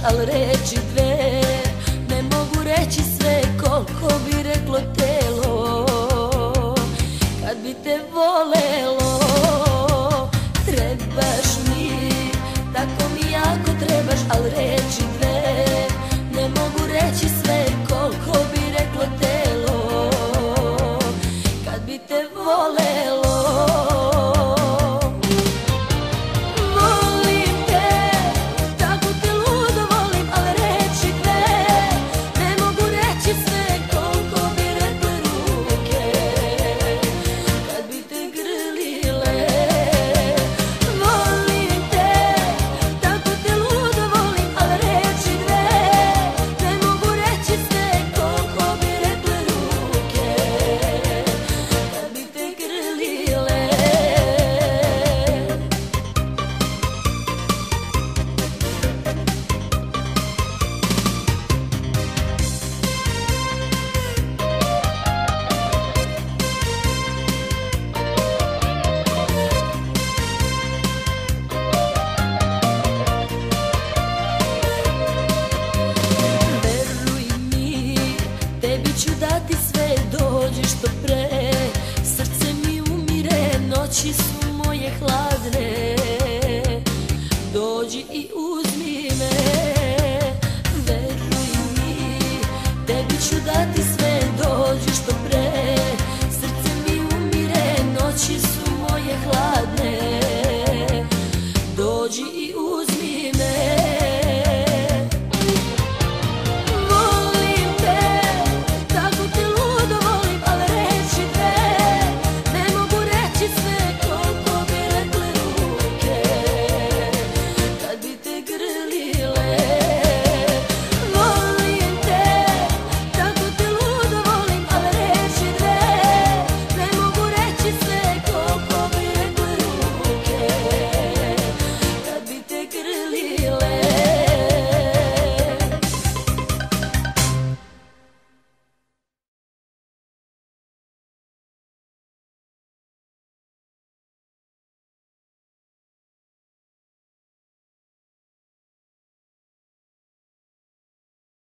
al reči dve. Ne mogu reći sve koliko bi reklo telo kad bi te volelo. Trebaš mi, tako mi jako trebaš, al reči dve. Ne mogu reći sve koliko bi reklo telo kad bi te volelo. Ću dati sve, dođi što pre. Srce mi umire, noći su moje hladne. Dođi i uzmi me, veruj mi, tebi ću dati sve, dođi što pre. Srce mi umire, noći su